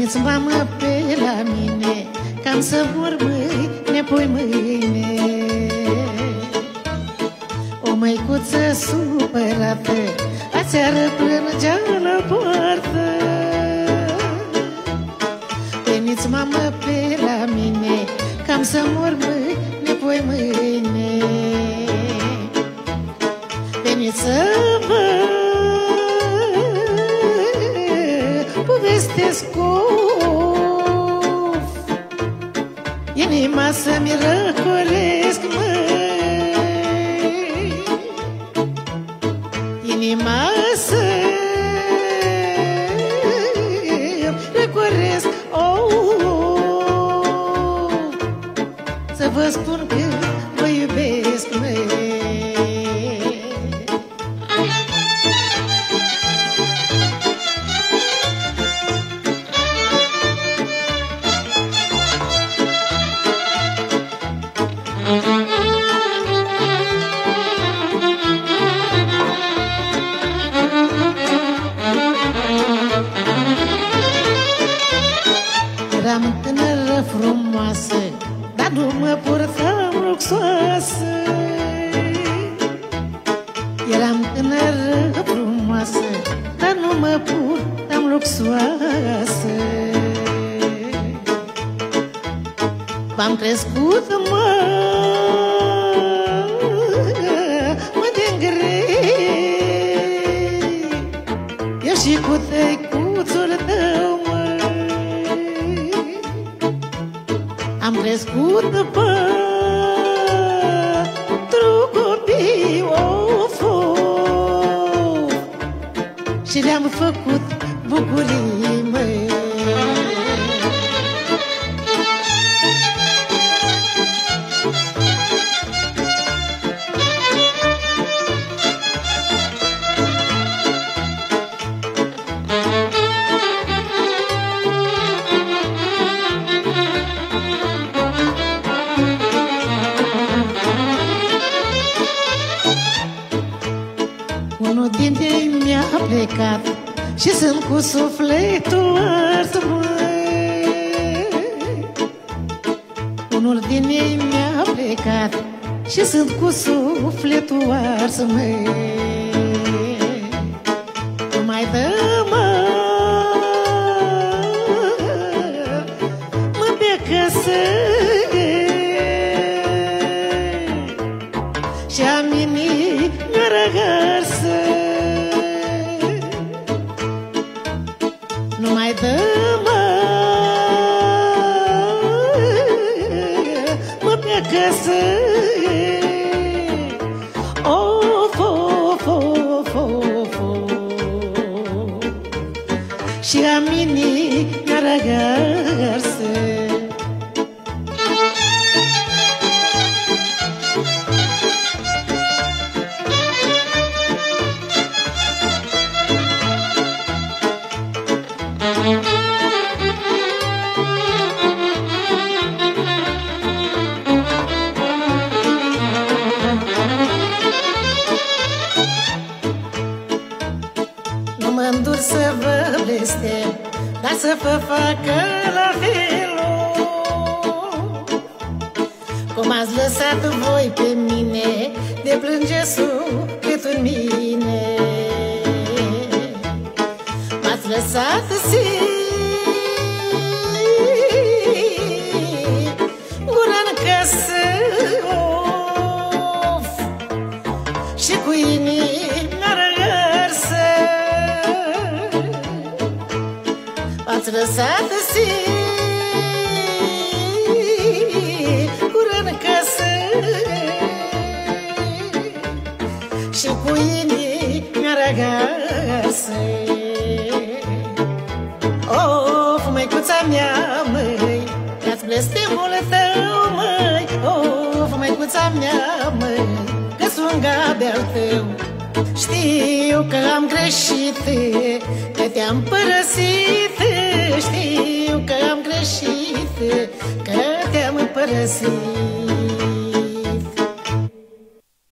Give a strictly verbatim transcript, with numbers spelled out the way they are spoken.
Veniți, mamă, pe la mine, cam să mor mâine, poi mâine. O măicuță supărată aseară plângea la poartă. Veniți, mamă, pe la mine, cam să mor mâine, poi mâine. Veniți să vă povestesc of, inima să-mi răcoresc, măi, inima să-mi răcoresc, oh, să vă spun că vă iubesc, măi. Eram tânără frumoasă, dar nu mă purtam luxoasă. Eram tânără frumoasă, dar nu mă purtam luxoasă. V-am crescut, mă, mă de-n grei, eu și cu tăicuțul tău, mă. Am crescut pentru copii, of, of, și le-am făcut bucurii, măi. Unul dintre ei mi-a plecat și sunt cu sufletul ars, măi. Unul din ei mi-a plecat și sunt cu sufletul ars, măi. Nu mai dă, mă, mă pe căsă și a mine răgarsă. Nu mai dă, mă, mă pe căsă, of, of, of, of, of, și a mine răgarsă. Nu mă îndur să vă blestem, dar să vă facă la fel. Cum ați lăsat voi pe mine, de plânge sufletul în mine. M-ați lăsat singură-n casă, of, și cu inima răgarsă. M-ați lăsat singură-n casă și cu inima răgarsă. Of, măicuța mea, măi, ia-ți blestemul tău, măi. Of, măicuța mea, măi, că sunt gabe-al tău. Știu că am greșit, că te-am părăsit. Știu că am greșit, că te-am părăsit.